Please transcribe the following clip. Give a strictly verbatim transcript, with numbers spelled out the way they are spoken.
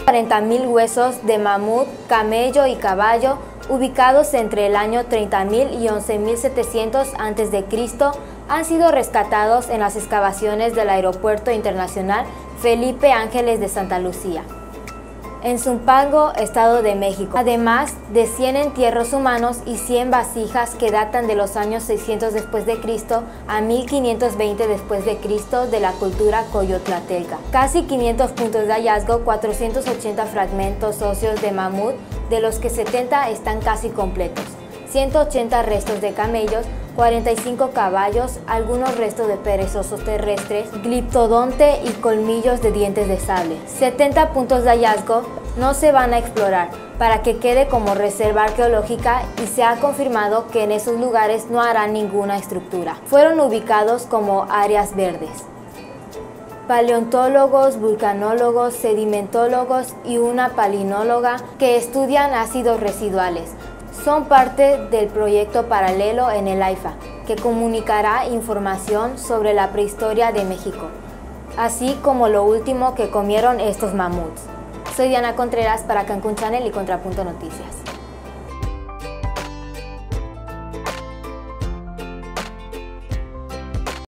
cuarenta mil huesos de mamut, camello y caballo ubicados entre el año treinta mil y once mil setecientos antes de Cristo han sido rescatados en las excavaciones del Aeropuerto Internacional Felipe Ángeles de Santa Lucía, en Zumpango, Estado de México, además de cien entierros humanos y cien vasijas que datan de los años seiscientos después de Cristo a mil quinientos veinte después de Cristo de la cultura coyotlalteca. Casi quinientos puntos de hallazgo, cuatrocientos ochenta fragmentos óseos de mamut, de los que setenta están casi completos, ciento ochenta restos de camellos, cuarenta y cinco caballos, algunos restos de perezosos terrestres, gliptodonte y colmillos de dientes de sable. setenta puntos de hallazgo no se van a explorar para que quede como reserva arqueológica y se ha confirmado que en esos lugares no harán ninguna estructura. Fueron ubicados como áreas verdes. Paleontólogos, vulcanólogos, sedimentólogos y una palinóloga que estudian ácidos residuales son parte del proyecto paralelo en el AIFA, que comunicará información sobre la prehistoria de México, así como lo último que comieron estos mamuts. Soy Diana Contreras para Cancún Channel y Contrapunto Noticias.